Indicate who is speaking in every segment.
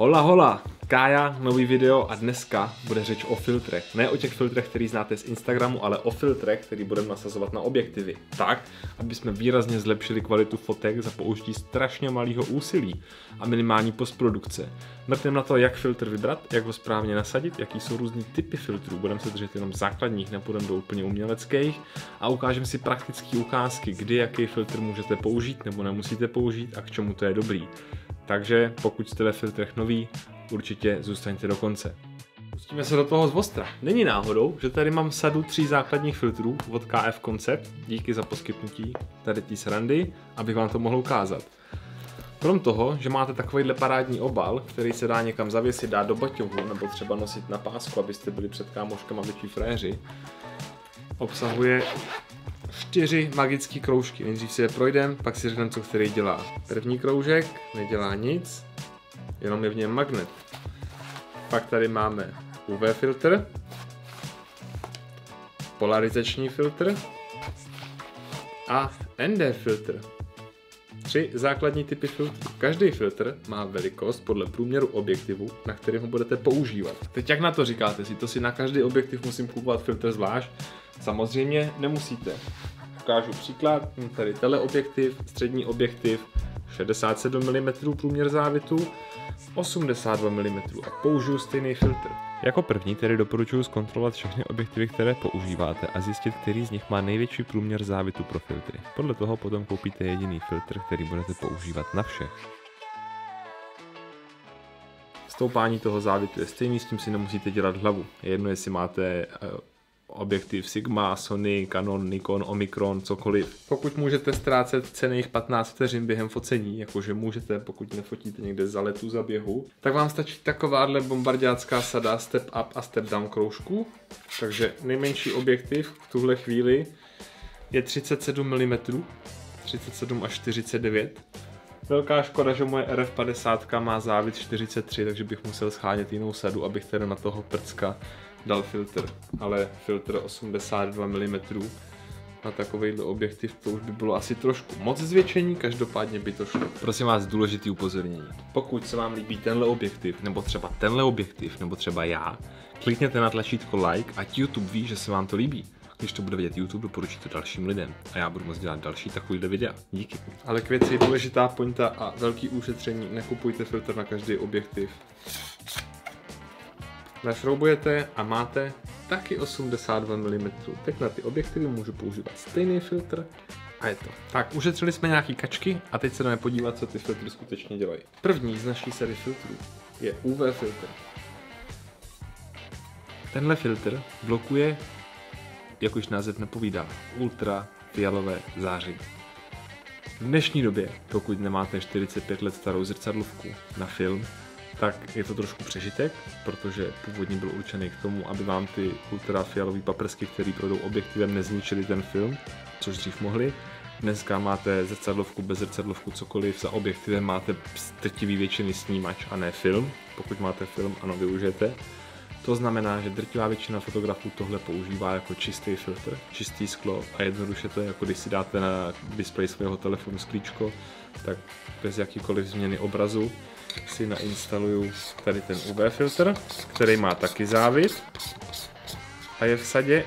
Speaker 1: Hola hola, Kája, nový video a dneska bude řeč o filtrech. Ne o těch filtrech, který znáte z Instagramu, ale o filtrech, který budeme nasazovat na objektivy. Tak, aby jsme výrazně zlepšili kvalitu fotek za použití strašně malého úsilí a minimální postprodukce. Mrkneme na to, jak filtr vybrat, jak ho správně nasadit, jaký jsou různý typy filtrů. Budeme se držet jenom základních, nepůjdeme do úplně uměleckých a ukážeme si praktické ukázky, kdy jaký filtr můžete použít nebo nemusíte použít a k čemu to je dobrý. Takže pokud jste ve filtrech nový, určitě zůstaňte do konce. Pustíme se do toho zostra. Není náhodou, že tady mám sadu 3 základních filtrů od KF Concept. Díky za poskytnutí tady té srandy, abych vám to mohl ukázat. Krom toho, že máte takovýhle parádní obal, který se dá někam zavěsit, dát do baťohu nebo třeba nosit na pásku, abyste byli před kámoškama větší fréři, obsahuje 4 magické kroužky. Nejdřív si je projdem, pak si řekneme, co který dělá. První kroužek nedělá nic, jenom je v něm magnet. Pak tady máme UV filtr, polarizační filtr a ND filtr. 3 základní typy filtrů. Každý filtr má velikost podle průměru objektivu, na kterém ho budete používat. Teď jak na to říkáte si na každý objektiv musím kupovat filtr zvlášť? Samozřejmě nemusíte. Ukážu příklad, tady teleobjektiv, střední objektiv, 67 mm průměr závětu, 82 mm a použiju stejný filtr. Jako první tedy doporučuji zkontrolovat všechny objektivy, které používáte a zjistit, který z nich má největší průměr závětu pro filtry. Podle toho potom koupíte jediný filtr, který budete používat na všech. Stoupání toho závětu je stejný, s tím si nemusíte dělat hlavu. Je jedno, jestli máte objektiv Sigma, Sony, Canon, Nikon, Omicron, cokoliv. Pokud můžete ztrácet cenných 15 vteřin během focení, jakože můžete, pokud nefotíte někde za letu, za běhu, tak vám stačí takováhle bombardácká sada step up a step down kroužků. Takže nejmenší objektiv v tuhle chvíli je 37 mm, 37 až 49. Velká škoda, že moje RF50 má závět 43, takže bych musel schánět jinou sadu, abych teda na toho prcka dal filtr, ale filtr 82 mm na takovejhle objektiv to už by bylo asi trošku moc zvětšení, každopádně by to šlo. Prosím vás, důležitý upozornění. Pokud se vám líbí tenhle objektiv, nebo třeba tenhle objektiv, nebo třeba já, klikněte na tlačítko like, ať YouTube ví, že se vám to líbí. Když to bude vidět YouTube, doporučí to dalším lidem a já budu moct dělat další takovýhle videa. Díky. Ale k věci důležitá pointa a velký ušetření, nekupujte filtr na každý objektiv. Našroubujete a máte taky 82 mm. Teď na ty objektivy můžu používat stejný filtr a je to. Tak, ušetřili jsme nějaký kačky a teď se jdeme podívat, co ty filtry skutečně dělají. První z naší série filtrů je UV filtr. Tenhle filtr blokuje, jak už název napovídá, ultrafialové záření. V dnešní době, pokud nemáte 45 let starou zrcadlovku na film, tak je to trošku přežitek, protože původně byl určený k tomu, aby vám ty ultrafialové paprsky, které projdou objektivem, nezničily ten film, což dřív mohli. Dneska máte zrcadlovku, bez zrcadlovku, cokoliv, za objektivem máte z drtivý většiny snímač a ne film. Pokud máte film, ano, využijete. To znamená, že drtivá většina fotografů tohle používá jako čistý filtr, čistý sklo a jednoduše to je jako když si dáte na displej svého telefonu sklíčko, tak bez jakýkoliv změny obrazu si nainstaluju tady ten UV filtr, který má taky závět a je v sadě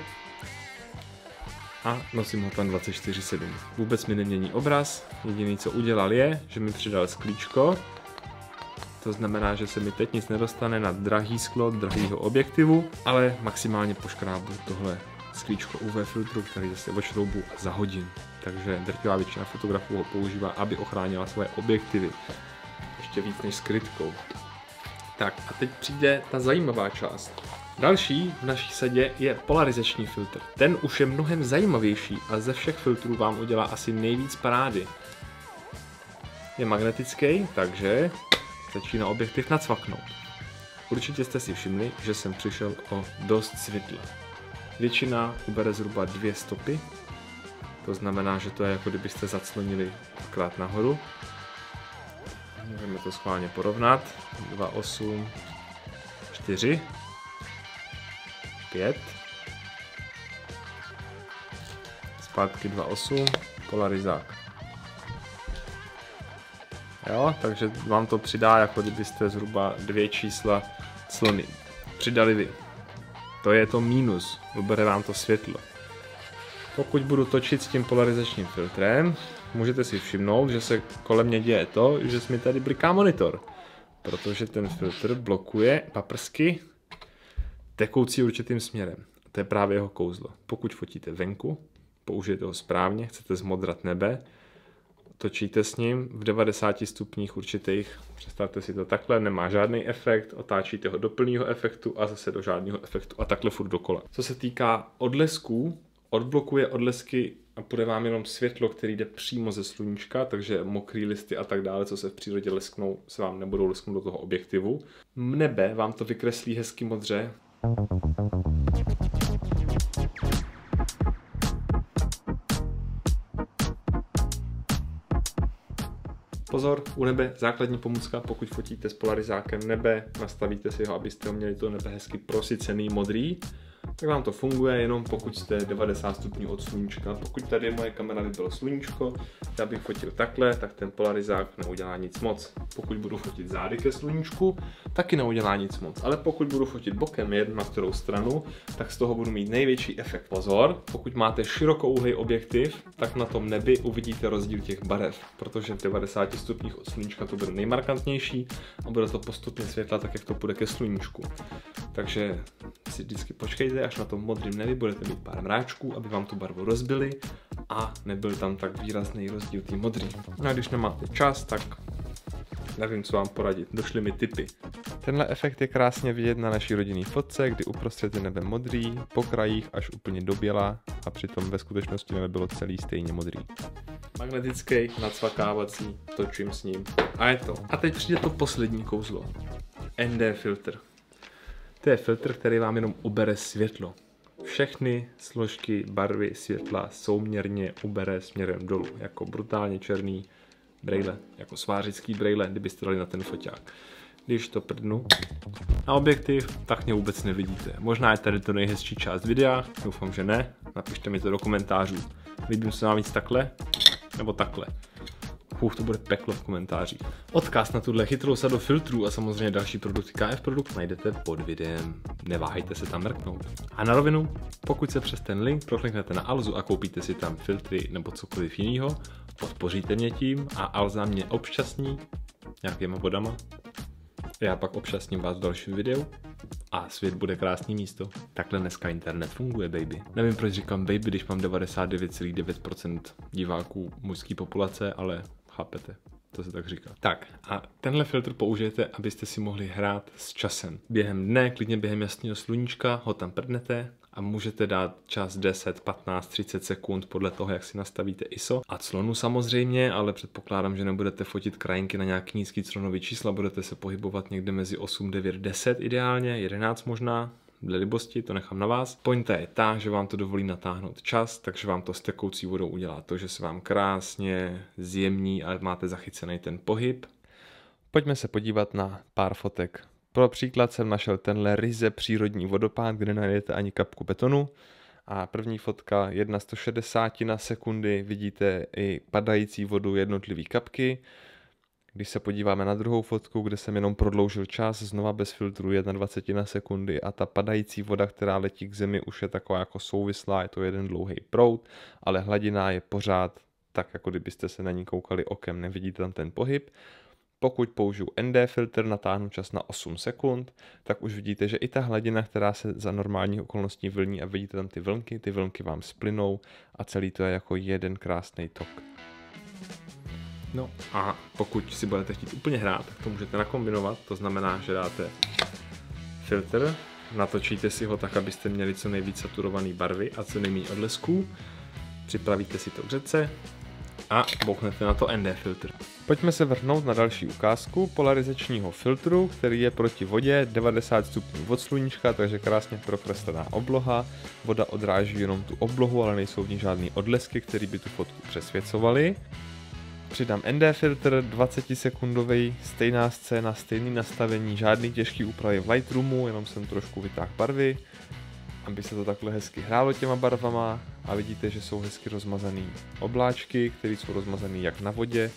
Speaker 1: a nosím ho tam 24/7. Vůbec mi nemění obraz, jediný co udělal je, že mi přidal sklíčko. To znamená, že se mi teď nic nedostane na drahý sklo, drahýho objektivu, ale maximálně poškrábu tohle sklíčko UV filtru, který zase odšroubu a zahodím. Takže drtivá většina fotografů ho používá, aby ochránila svoje objektivy. Ještě víc než skrytkou. Tak a teď přijde ta zajímavá část. Další v naší sadě je polarizační filtr. Ten už je mnohem zajímavější a ze všech filtrů vám udělá asi nejvíc parády. Je magnetický, takže začíná objektiv nacvaknout. Určitě jste si všimli, že jsem přišel o dost světla. Většina ubere zhruba 2 stopy, to znamená, že to je jako kdybyste zaclonili dvakrát nahoru. Můžeme to schválně porovnat. 2, 8, 4, 5. Zpátky 2, 8, polarizák. Jo, takže vám to přidá, jako kdybyste zhruba 2 čísla clony přidali vy. To je to mínus, ubere vám to světlo. Pokud budu točit s tím polarizačním filtrem, můžete si všimnout, že se kolem mě děje to, že mi tady bliká monitor. Protože ten filtr blokuje paprsky tekoucí určitým směrem. To je právě jeho kouzlo. Pokud fotíte venku, použijete ho správně, chcete zmodrat nebe, točíte s ním v 90 stupních určitých, představte si to takhle, nemá žádný efekt, otáčíte ho do plného efektu a zase do žádného efektu a takhle furt dokola. Co se týká odlesků, odblokuje odlesky a půjde vám jenom světlo, který jde přímo ze sluníčka, takže mokrý listy a tak dále, co se v přírodě lesknou, se vám nebudou lesknout do toho objektivu. Nebe vám to vykreslí hezky modře. Pozor, u nebe základní pomůcka, pokud fotíte s polarizákem nebe, nastavíte si ho, abyste ho měli to nebe hezky prosycený modrý, tak vám to funguje jenom pokud jste 90 stupňů od sluníčka. Pokud tady moje kamera by bylo sluníčko, já bych fotil takhle, tak ten polarizák neudělá nic moc. Pokud budu fotit zády ke sluníčku, taky neudělá nic moc. Ale pokud budu fotit bokem jednu na kterou stranu, tak z toho budu mít největší efekt. Pozor, pokud máte širokouhlý objektiv, tak na tom nebi uvidíte rozdíl těch barev, protože v 90 stupních od sluníčka to bude nejmarkantnější a bude to postupně světla tak, jak to půjde ke sluníčku. Takže si vždycky počkejte, až na tom modrém nebi budete mít pár mráčků, aby vám tu barvu rozbili a nebyl tam tak výrazný rozdíl tý modrý. No a když nemáte čas, tak nevím, co vám poradit. Došly mi tipy. Tenhle efekt je krásně vidět na naší rodinné fotce, kdy uprostřed je nebe modrý, po krajích až úplně do běla a přitom ve skutečnosti nebe bylo celý stejně modrý. Magnetický, nacvakávací, točím s ním a je to. A teď přijde to poslední kouzlo. ND filtr. To je filtr, který vám jenom ubere světlo. Všechny složky barvy světla souměrně ubere směrem dolů, jako brutálně černý brejle, jako svářický brejle, kdybyste dali na ten foťák. Když to prdnu na objektiv, tak mě vůbec nevidíte. Možná je tady to nejhezčí část videa, doufám, že ne. Napište mi to do komentářů. Líbím se vám víc takhle, nebo takhle. To bude peklo v komentářích. Odkaz na tuhle chytrou sadu filtrů a samozřejmě další produkty KF Produkt najdete pod videem. Neváhejte se tam mrknout. A na rovinu, pokud se přes ten link prokliknete na Alzu a koupíte si tam filtry nebo cokoliv jiného, podpoříte mě tím a Alza mě obšťastní nějakýma bodama. Já pak obšťastním vás v dalším videu a svět bude krásný místo. Takhle dneska internet funguje, baby. Nevím, proč říkám baby, když mám 99,9% diváků mužské populace, ale chápete, to se tak říká. Tak a tenhle filtr použijete, abyste si mohli hrát s časem. Během dne, klidně během jasného sluníčka ho tam prdnete a můžete dát čas 10, 15, 30 sekund podle toho, jak si nastavíte ISO. A clonu samozřejmě, ale předpokládám, že nebudete fotit krajinky na nějaký nízký clonový čísla, budete se pohybovat někde mezi 8, 9, 10 ideálně, 11 možná. Dle libosti, to nechám na vás. Pointa je ta, že vám to dovolí natáhnout čas, takže vám to s tekoucí vodou udělá to, že se vám krásně zjemní a máte zachycený ten pohyb. Pojďme se podívat na pár fotek. Pro příklad jsem našel tenhle ryze přírodní vodopád, kde najdete ani kapku betonu. A první fotka 1/160 sekundy, vidíte i padající vodu jednotlivý kapky. Když se podíváme na druhou fotku, kde jsem jenom prodloužil čas, znova bez filtru 1/20 sekundy a ta padající voda, která letí k zemi, už je taková jako souvislá, je to jeden dlouhý proud, ale hladina je pořád tak, jako kdybyste se na ní koukali okem, nevidíte tam ten pohyb. Pokud použiju ND filtr, natáhnu čas na 8 sekund, tak už vidíte, že i ta hladina, která se za normálních okolností vlní a vidíte tam ty vlnky vám splynou a celý to je jako jeden krásný tok. No a pokud si budete chtít úplně hrát, tak to můžete nakombinovat, to znamená, že dáte filtr, natočíte si ho tak, abyste měli co nejvíc saturované barvy a co nejméně odlesků, připravíte si to k řece a bouchnete na to ND filtr. Pojďme se vrhnout na další ukázku polarizačního filtru, který je proti vodě 90 stupňů od sluníčka, takže krásně prokreslená obloha. Voda odráží jenom tu oblohu, ale nejsou v ní žádný odlesky, které by tu fotku přesvěcovaly. Přidám ND filtr, 20 sekundový, stejná scéna, stejný nastavení, žádný těžký úpravy v Lightroomu, jenom jsem trošku vytáhl barvy, aby se to takhle hezky hrálo těma barvama a vidíte, že jsou hezky rozmazaný obláčky, které jsou rozmazaný jak na vodě,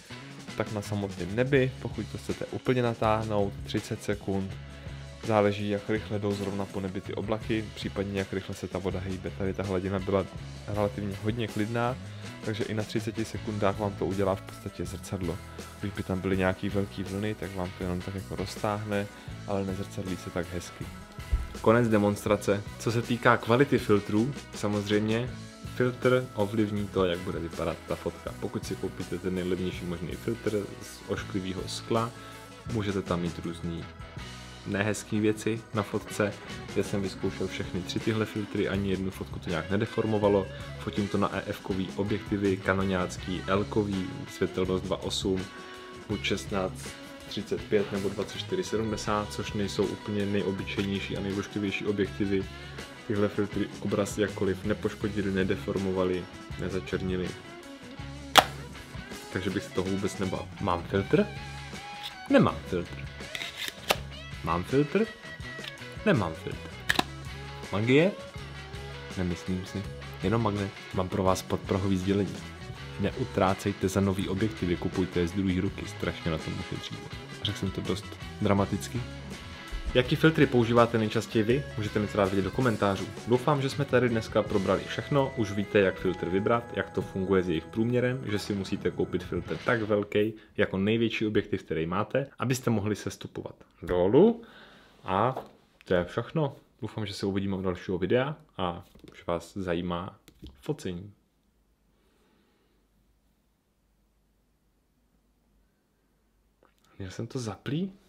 Speaker 1: tak na samotném nebi, pokud to chcete úplně natáhnout, 30 sekund. Záleží, jak rychle jdou zrovna po nebi ty oblaky, případně jak rychle se ta voda hejbe. Tady ta hladina byla relativně hodně klidná, takže i na 30 sekundách vám to udělá v podstatě zrcadlo. Když by tam byly nějaký velký vlny, tak vám to jenom tak jako roztáhne, ale nezrcadlí se tak hezky. Konec demonstrace. Co se týká kvality filtrů, samozřejmě filtr ovlivní to, jak bude vypadat ta fotka. Pokud si koupíte ten nejlevnější možný filtr z ošklivého skla, můžete tam mít různý nehezký věci na fotce. Já jsem vyzkoušel všechny 3 tyhle filtry, ani jednu fotku to nějak nedeformovalo. Fotím to na EF-kový objektivy, kanoňácký, L-kový, světelnost 2.8, buď 16-35 nebo 24-70, což nejsou úplně nejobyčejnější a nejvošklivější objektivy. Tyhle filtry obraz jakkoliv nepoškodili, nedeformovali, nezačernili. Takže bych se toho vůbec nebál. Mám filtr? Nemám filtr. Mám filtr? Nemám filtr. Magie? Nemyslím si. Jenom magnet. Mám pro vás podprahový sdělení. Neutrácejte za nový objektivy, kupujte je z druhé ruky, strašně na tom ušetříte. Řekl jsem to dost dramaticky. Jaký filtry používáte nejčastěji vy? Můžete mi to dát vědět do komentářů. Doufám, že jsme tady dneska probrali všechno, už víte, jak filtr vybrat, jak to funguje s jejich průměrem, že si musíte koupit filtr tak velký, jako největší objektiv, který máte, abyste mohli sestupovat dolů. A to je všechno. Doufám, že se uvidíme u dalšího videa a že vás zajímá focení. Měl jsem to zaplý?